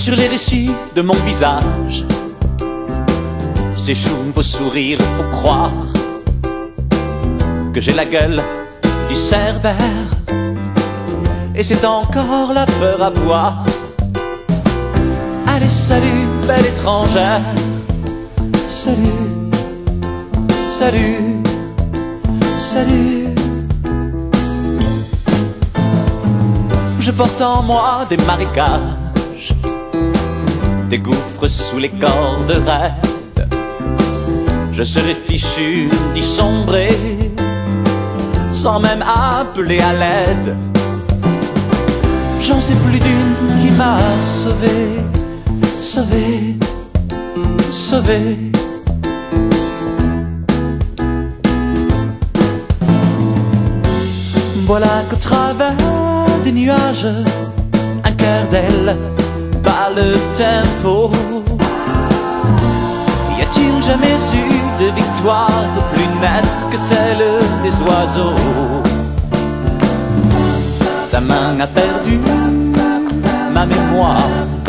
Sur les récifs de mon visage s'échouent vos sourires, faut croire que j'ai la gueule du cerbère, et c'est encore la peur à boire. Allez, salut, belle étrangère, salut, salut, salut. Je porte en moi des marécages, des gouffres sous les cordes raides. Je serais fichu d'y sombrer sans même appeler à l'aide. J'en sais plus d'une qui m'a sauvé, sauvé, sauvé. Voilà qu'au travers des nuages, un quart d'aile bat le tempo. Y a-t-il jamais eu de victoire plus nette que celle des oiseaux? Ta main a perdu ma mémoire,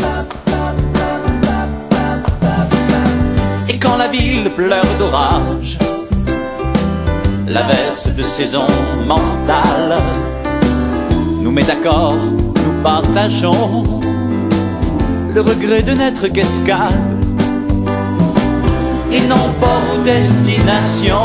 et quand la ville pleure d'orage, l'averse de saison mentale nous met d'accord, nous partageons le regret de n'être qu'escale et non port ou destination.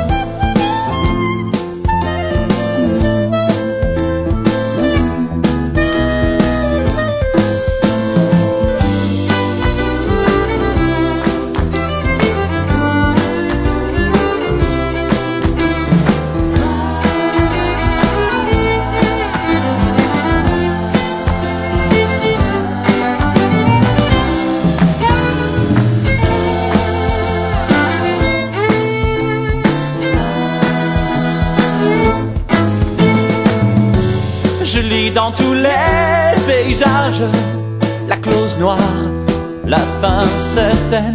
Je lis dans tous les paysages la clause noire, la fin certaine,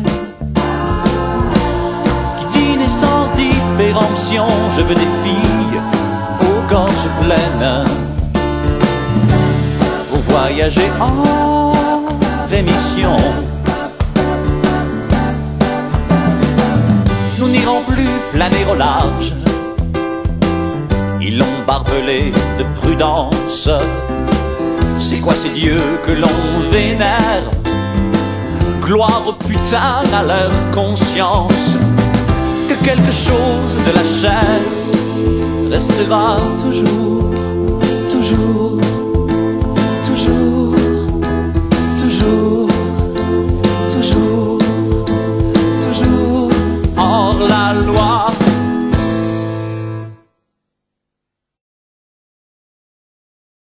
qui dit naissance, dit péremption. Je veux des filles aux gorges pleines pour voyager en rémission. Nous n'irons plus flâner au large, ils l'ont barbelé de prudence. C'est quoi ces dieux que l'on vénère? Gloire aux putains à leur conscience, que quelque chose de la chair restera toujours.